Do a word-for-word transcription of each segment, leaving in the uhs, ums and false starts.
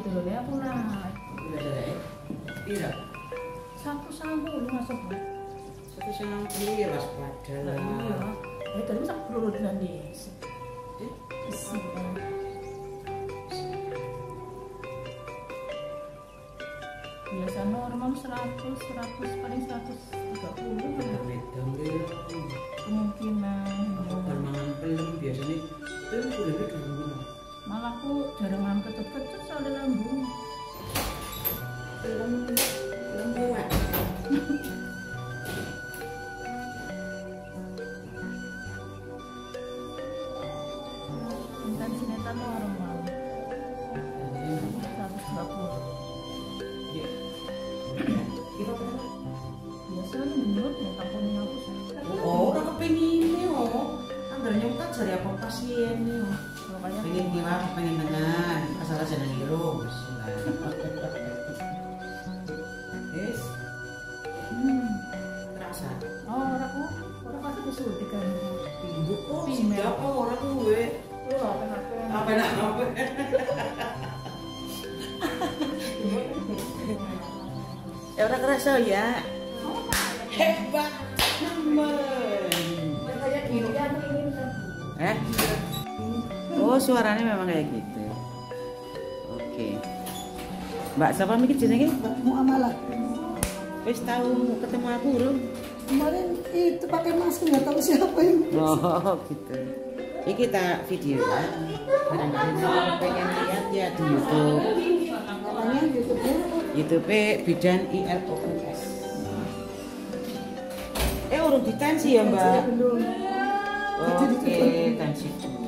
dulu ya aku naik. Iya. Satu sambung masuk. Satu sambung ya mas padahal. Iya. Eh tadi sak peluru nanti. Isi. Biasa normal seratus, seratus paling seratus tiga puluh. Kemungkinan. Permangan pelem biasanya pelem boleh dulu. Malah aku jarang makan kecut-kecut soalnya lambung. Pelem pelem kuat. Intensitas normal. seratus dua puluh. Biasanya menurut ya kampungnya aku sih. Oh, orang kepengin nih oh. Anggar nyukat jari apa pasien nih oh. Makanya Pengen kiwa, pengen tengah, asal aja nang irung. Yes. Hmm. Terasa. Oh, orang aku, orang aku disuntik kan. Ibu kok siapa orang gue? Lu apa-apa? Apa nak apa? Ya udah kerasa ya. Hebat teman. Kayak gini kan ini kan. Eh? Oh suaranya memang kayak gitu. Oke. Mbak siapa mikir jenenge? Muamalah. Wis tahu ketemu aku belum? Kemarin itu pakai masker nggak tahu siapa ini. Oh gitu. Ini kita video ya. Barangkali kalau pengen lihat ya di YouTube. Namanya YouTube-nya YouTube Bidan I L O U S. Eh urung ditensi ya Mbak? belum. Oke, tensi dulu.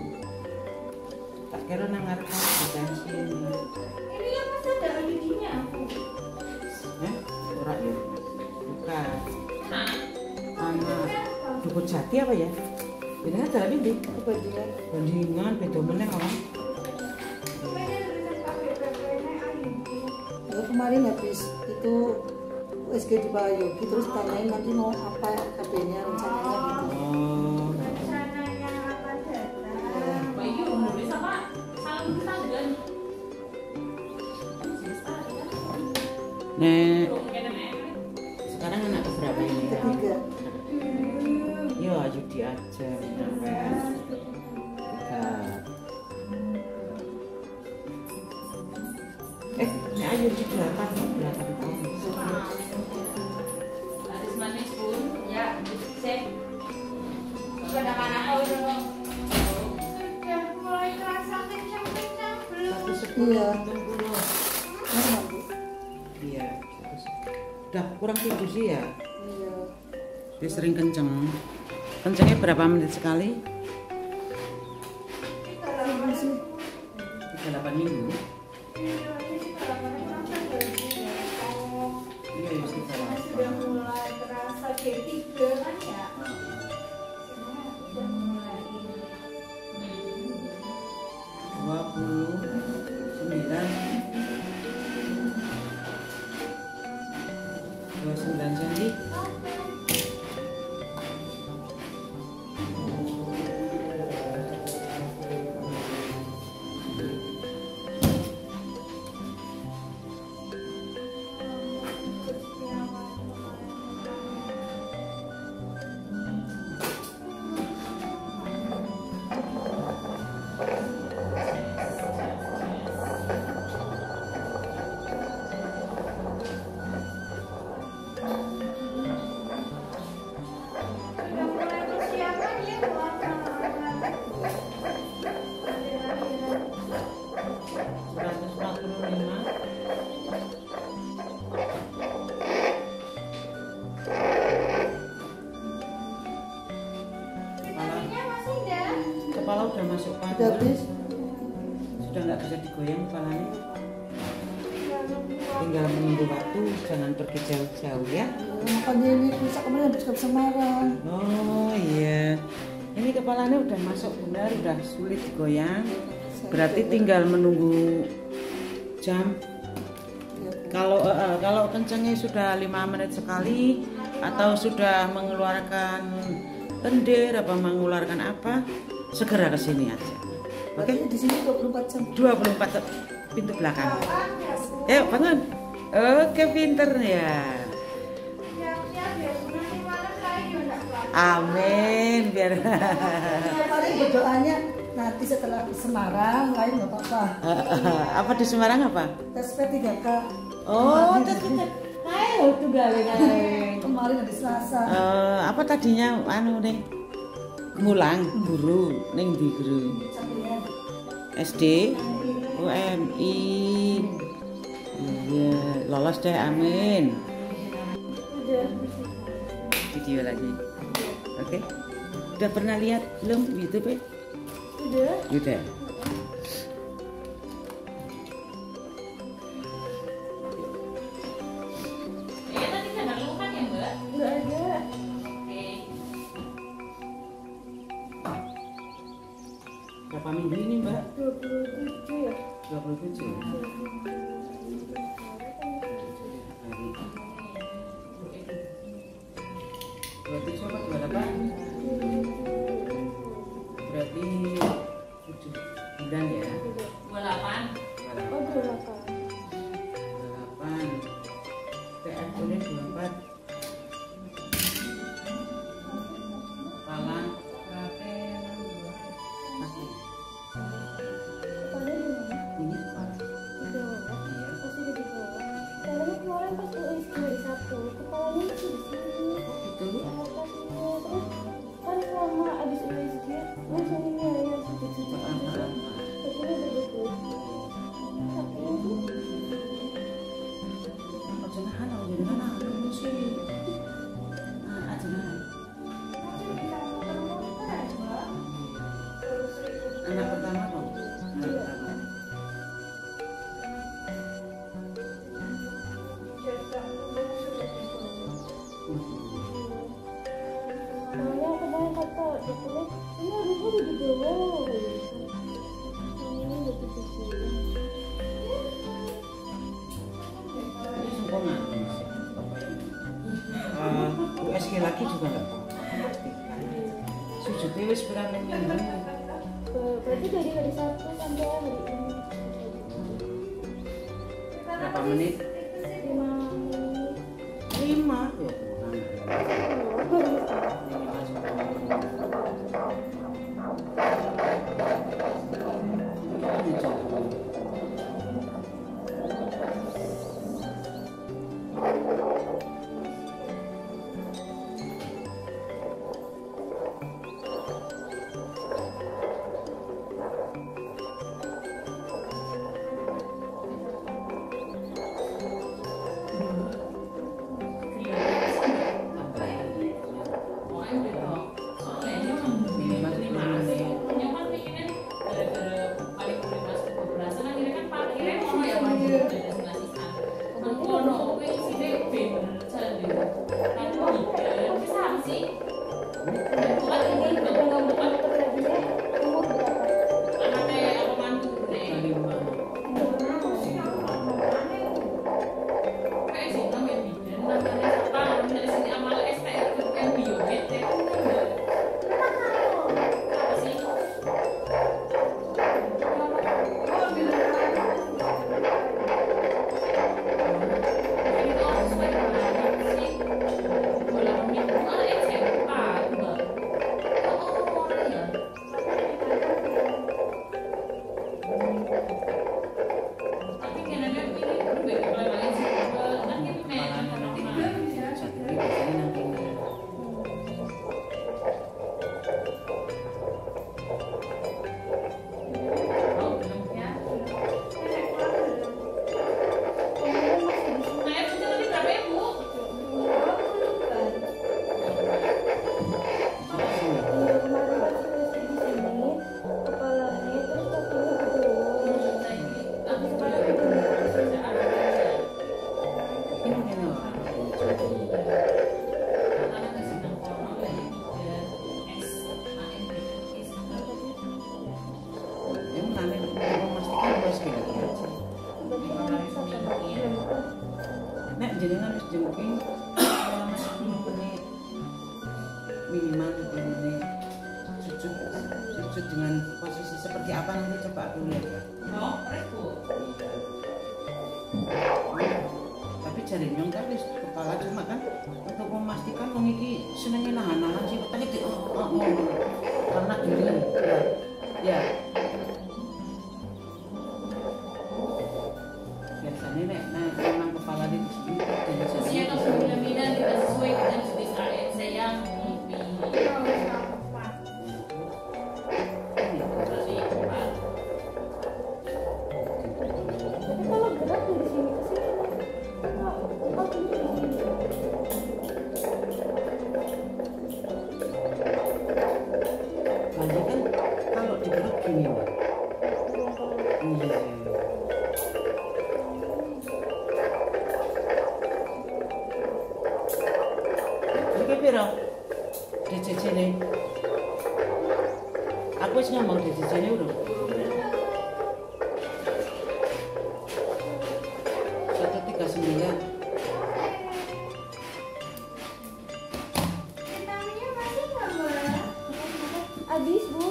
Tak kira nang ngarep ditensi. Ini yang masih ada giginya aku. Ya, ora ya. Bukan. Anak Dukut Jati apa ya? Benar dalam ini Kebanjiran. bandingan beda meneh orang. Ya, kemarin habis itu U S G di Bayu, terus tanyain nanti mau apa K B-nya rencananya gitu. Oh. Rencananya apa datang? Bayu, bisa Pak? Salam Instagram. Nek, sekarang anak keberapa ini? Ketiga. Yo, ayo diajar sampai tiga. Eh, ini ayo di delapan, delapan tahun. Habis manis pun, ya, cek. Sudah mana kau dong? Sudah mulai terasa kencang-kencang belum? Satu sepuluh, Iya. enam puluh. Mana, Bu? Iya, satu sepuluh. Udah kurang tidur sih ya. Iya. Dia sering kenceng. Kencengnya berapa menit sekali? Ini sih tiga puluh delapan minggu. Iya, ya tiga puluh Sudah delapan. mulai terasa G tiga kan ya? Sudah mulai dua puluh sembilan dua puluh sembilan senti. Sudah mulai persiapan ya buat anak-anak. seratus empat puluh lima. Kepala, Ini masih ada. kepala udah masuk udah pagar. habis. Sudah nggak bisa digoyang kepalanya. Tinggal menunggu waktu, jangan pergi jauh-jauh ya. Ya, makanya ini bisa kemarin habis ke Semarang. Oh iya, ini kepalanya udah masuk benar, udah sulit digoyang. Berarti tinggal menunggu jam. Ya, Kalau eh, eh, kalau kencangnya sudah lima menit sekali atau sudah mengeluarkan lendir apa mengeluarkan apa, segera ke sini aja. Oke. Di sini dua puluh empat jam. dua puluh empat pintu belakang. Ayo bangun. Oke, pinter ya. Amin, biar Paling berdoanya nanti setelah Semarang lain nggak apa-apa. apa di Semarang apa? Tes P tiga K. Oh, tes P tiga K. Ayo tuh galing-galing. Kemarin hari Selasa. Eh, apa tadinya anu nih? Mulang guru ning ndi guru? S D, U M I. Iya, lolos deh, amin. Video lagi. Oke. Udah pernah lihat belum YouTube? Udah. Udah. Ya tadi kan ada lukan ya, Mbak? Enggak ada. Oke. Berapa minggu ini, Mbak? dua puluh tujuh ya. dua puluh tujuh. Berarti coba dua puluh delapan. Berarti tujuh bulan ya. dua puluh delapan. Oh, dua puluh delapan. dua puluh delapan. T F U-nya dua puluh empat. Pala kaki. Ini kepala. Iya. Masih di bawah. Karena kemarin pas U S G hari Sabtu, kepalanya masih di sini. Itu. Terus kan selama abis U S G, langsung ini ya yang sujud-sujud. Tapi ini berbeda. Sakitnya tuh. Aja nahan, aja nahan, aku sih. Ah, aja nahan. Anak pertama dong. Anak pertama. Soalnya kemarin kata dokternya, ini harusnya udah di bawah. Ini udah di sini. Ini sempurna. Eh, U S G lagi juga enggak? Sujudnya wis berapa minggu? Berarti dari hari Sabtu sampai hari ini. Berapa menit? Lima menit. Lima. Ya, kurang. Nek jenengan wis jenengin selama sepuluh menit minimal sepuluh menit sujud sujud dengan posisi seperti apa nanti coba aku lihat ya. Oh, reku. Tapi jari nyong kan wis kepala cuma kan untuk memastikan wong iki senenge nahan-nahan sih wetenge di oh, oh, oh. Karena gini ya. Ya. Biasanya nek nah, memang kepala di sini dan Maksudnya kalau bila-bila tidak sesuai dengan jenis A N C yang D C C nih. Aku wis ngomong D C C nih udah. seratus tiga puluh sembilan. Vitaminnya masih nggak, Mbak? Habis, Bu.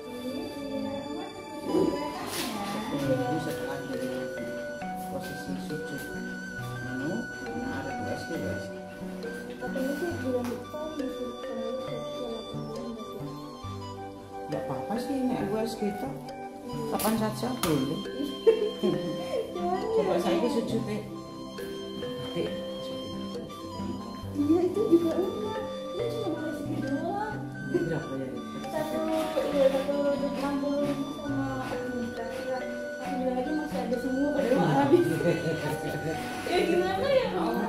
Ini setelah dari posisi sujud. Anu, nah ada dua S D guys. Katanya sih bulan depan disuruh kembali ke Gak apa-apa sih, nek U S kita kapan saja boleh. Coba saya ini sujud deh. Dek, iya itu juga enggak. Ini cuma boleh segini doang. ini berapa ya? Satu, iya satu enam puluh lima sama administrasi lah. Sebelah lagi masih ada semua padahal habis. Ya gimana ya?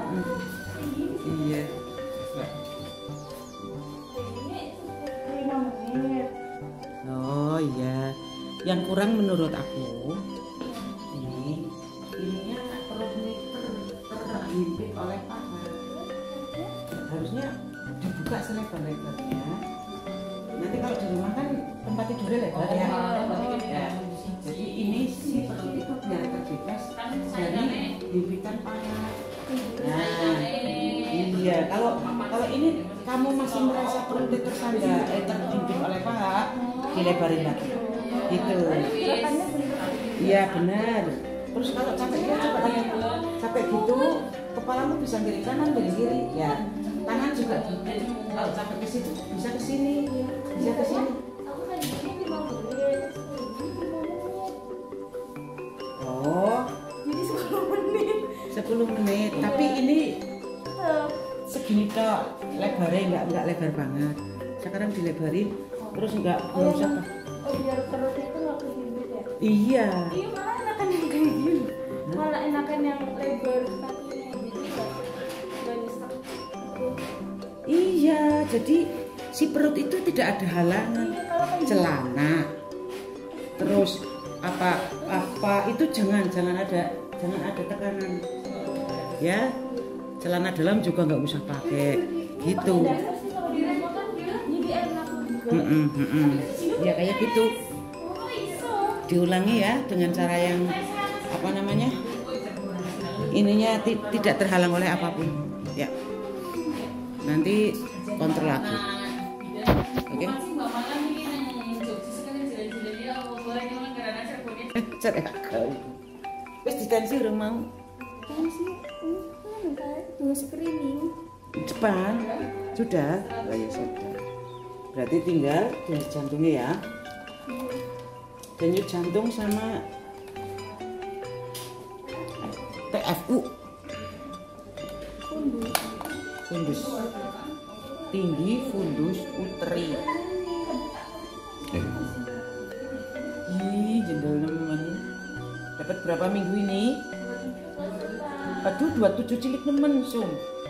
Iya. lima menit. Oh iya, yang kurang menurut aku ini ininya perut ini ter- terhimpit oleh paha. Harusnya dibuka selebar-lebarnya. Nanti kalau di rumah kan tempat tidurnya lebar ya. Ya. Jadi ini si perut itu biar terbebas dari himpitan paha. Nah, iya. Kalau kalau ini kamu masih merasa perutnya tersandar, eh, terhimpit oleh paha, dilebarin lagi. Gitu. Iya benar. Terus kalau capek ya coba lagi. Capek gitu, kepalamu bisa kiri kanan, kiri kiri. Ya. Tangan juga. Kalau capek ke situ bisa ke sini, bisa ke sini. Aku kan di sini lima menit. Oh, Jadi sepuluh menit. sepuluh menit. Tapi ini Tetap. segini tok, lebarnya enggak enggak lebar banget. Sekarang dilebarin, terus enggak belum siapa. Oh biar perutnya itu nggak kehimpit ya? Iya. Iya malah enakan yang kayak gini. Malah enakan yang lebar kakinya gitu nggak nggak nyesek. Iya, jadi si perut itu tidak ada halangan. Iya kalau kayak gini. Celana, terus apa apa itu jangan jangan ada jangan ada tekanan. Ya, celana dalam juga nggak usah pakai. Gitu. Pakai dasar sih kalau di rumah kan jadi enak juga. Mm-mm, mm-mm. Ya kayak gitu. Oh iso. Diulangi ya dengan cara yang apa namanya? Ininya ti- tidak terhalang oleh apapun. Ya. Nanti kontrol lagi. Oke. Eh, cerek kau. Wis ditensi urung mau. Kan sih, ini kan minta tunggu screening. Depan sudah. Oh, ya sudah. Berarti tinggal denyut jantungnya ya. Denyut jantung sama T F U. Fundus. Fundus. Tinggi fundus uteri. Ih, jendol nemen. Dapat berapa minggu ini? Aduh, dua puluh tujuh cilik nemen, Sum.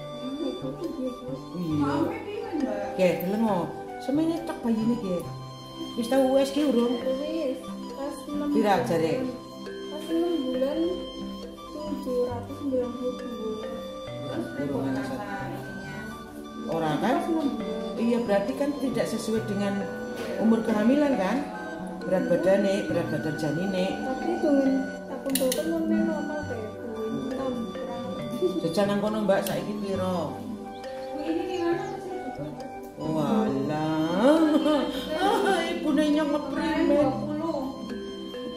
Iya. Oke, delengo. Semene tak bayine ge. Wis tau U S G urung? Wis, pas enam Pira jare? Pas enam bulan tujuh ratus sembilan puluh dua. Urung ana satu. Orang kan? Iya, berarti kan tidak sesuai dengan umur kehamilan kan? Berat badannya, berat badan janine. Tapi dengan takun dokter memang normal kayak tujuh enam kurang lebih. Jajan nang kono Mbak saiki piro? Ini gimana sih? Walah. Ah, ibune nyong ngeprimen. dua puluh.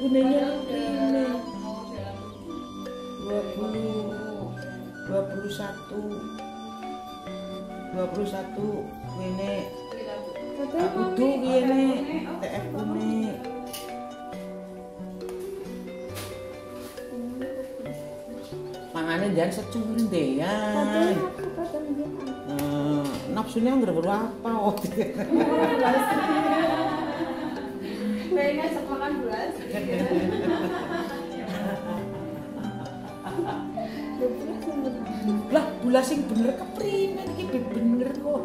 Gunanya Padahal ini udah mau jalan dua puluh, dua puluh satu, dua puluh satu ini kita aku tuh ini T F kuning. Mangane jangan securi deh ya. Nah, nafsunya nggak berapa oh. kayaknya ngajak makan bulas. Lah bulas sing bener keprimen iki bener kok.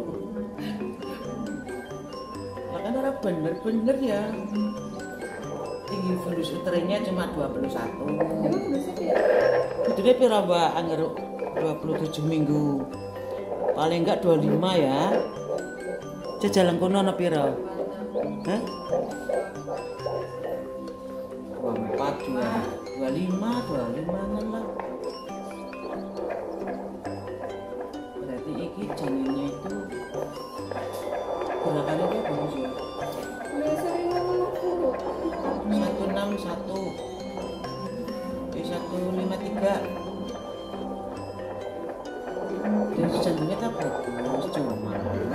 Lah kan ora bener-bener ya. Tinggi fundus uterenya cuma dua puluh satu. Emang besok ya? Budune pira, Mbak? Angger dua puluh tujuh minggu. Paling enggak dua puluh lima ya. Jajalan kono ana pira? Hah? dua puluh empat, dua puluh lima, dua puluh lima lah. Berarti iki janinnya itu gerakannya dia bagus ya. Ya sering ngomong aku. satu enam satu satu lima tiga dan jantungnya tak bagus cuma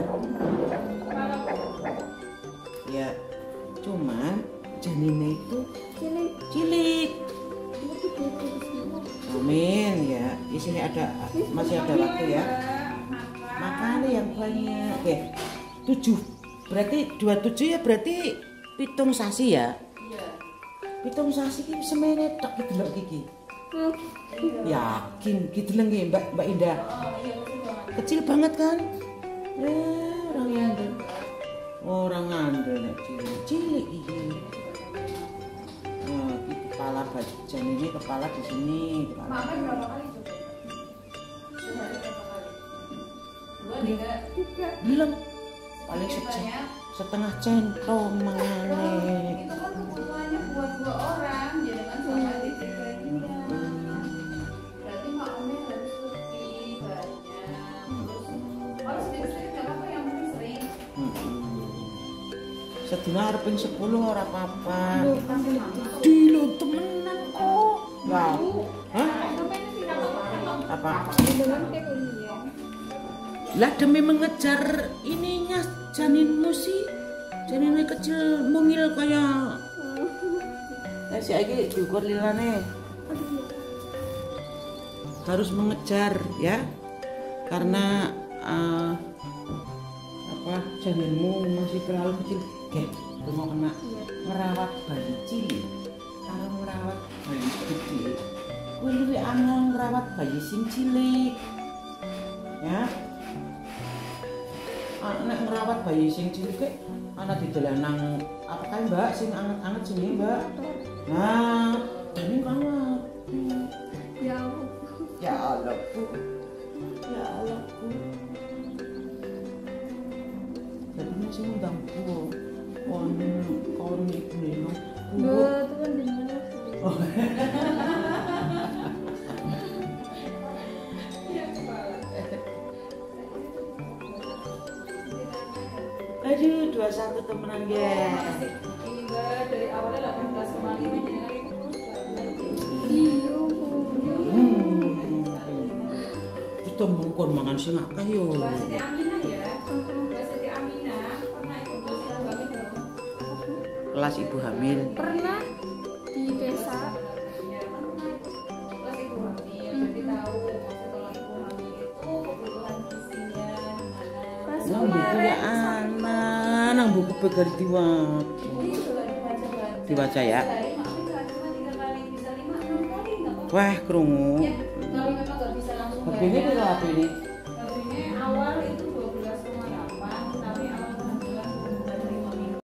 ya cuman janinnya itu Cilik. cilik. Itu gitu semua. Amin ya, di sini ada masih ada waktu ya. Makanya yang banyak oke tujuh berarti dua puluh tujuh ya berarti pitung sasi ya. Iya. Pitung sasi ki semene tok iki delok iki. Hmm. Yakin gitu lho nggih Mbak Mbak Indah. Oh iya betul banget. Kecil banget kan? Eh, orang ngandel. Orang ngandel nek cilik. Cilik iki. Nah, iki kepala bajan ini kepala di sini, kepala. Makan berapa kali coba? Sehari berapa kali? Dua, tiga. Tiga. Belum. Paling Makin sejam. banyak. Setengah centong Oh, mangane. itu kan kebutuhannya buat dua orang, jadi kan sama tiga kayaknya. Berarti makannya harus lebih banyak. Terus kalau sedikit-sedikit nggak apa-apa, yang penting sering. Sedina arep ping sepuluh ora apa-apa. Tapi mama. Di lo temenan kok. Lah. Hah? Sampai ini tidak apa-apa. Apa? Dengan kayak kuliah. Lah demi mengejar ininya janinmu sih. Janinnya kecil mungil kayak. Eh si Agi diukur lilane. Harus mengejar ya. Karena uh, apa janinmu masih terlalu kecil. Kayak mau kena merawat bayi cilik. Kalau merawat bayi gede, kuwi luwih angel merawat bayi sing cilik. Ya. Nek ngerawat bayi sing cilik ke ana didelenang apa kae Mbak sing anget-anget jenenge Mbak. Nah, ini banget. Ya Allah. Ya Allah, Bu. Ya Allah, Bu. Jadi masih undang Bu. Kon kon ibu neno. Dua tuh kan dengan Oh. Aduh, dua puluh satu temenan guys. Ini Mbak dari awalnya delapan belas koma lima jadi hari itu terus iyo. Hmm. Kita mungkon mangan sing akeh yo. Mbak Siti Aminah ya. Mbak Siti Aminah pernah ikut kelas hamil belum? Kelas ibu hamil. Pernah di desa. Ya pernah ikut kelas ibu hamil. Jadi tahu maksud kalau ibu hamil itu kebutuhan gizinya gimana. Pas Nang buku ya anak, nang buku pegar diwaca. Ini juga dibaca-baca. Dibaca ya. Sehari makan cuma tiga kali, bisa lima enam kali nggak apa-apa. Wah, krungu. Ya, kalau memang nggak bisa langsung H P-nya banyak. pira H P ini? H P-nya awal itu